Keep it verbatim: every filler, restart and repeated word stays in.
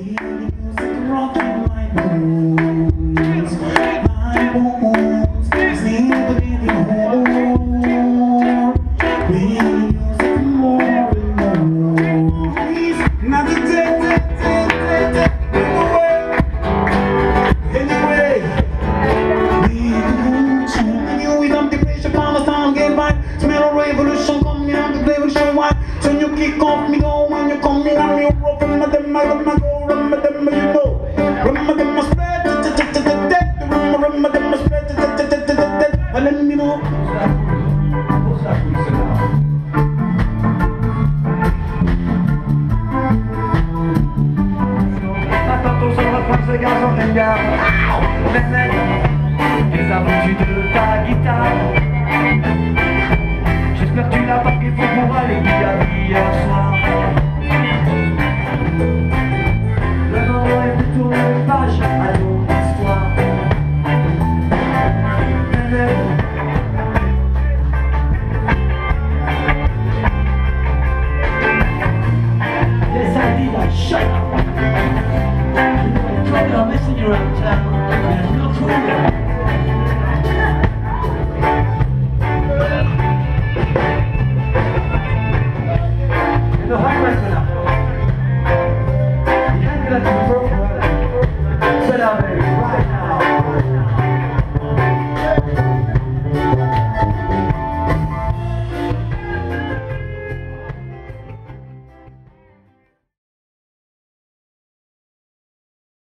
Kick off me go when you come in and me rope and my them my them my go run my them you know run my them my spread run run my them my spread and let me know Attends sur la France garçon t'es bien les aventures de ta guitare.